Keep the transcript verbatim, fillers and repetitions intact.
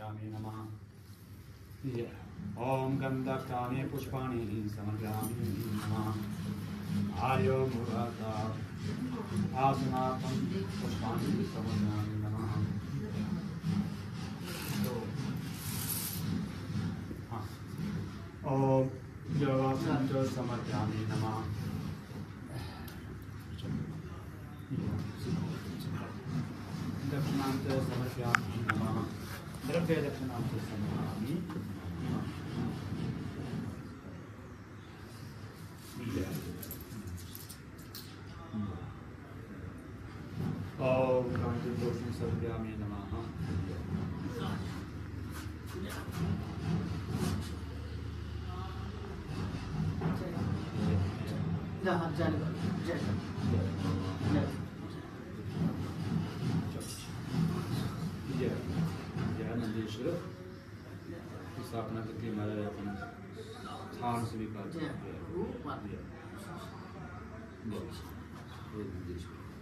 समर्पयामि नमः। ओम गंधकानि पुष्पाणि समर्पयामि नमः। आर्यो मुराता आसनापं पुष्पाणि समर्पयामि नमः। ओम योगासनं च समर्पयामि नमः। दक्षिणां च समर्पयामि नमः। द्रव्य दक्षिणां च समर्पयामि नमः। ओम कांतिपुरुषं समर्पयामि नमः। नंदीश्वर स्थापना करके हमारा अपन स्थान स्वीकार किया।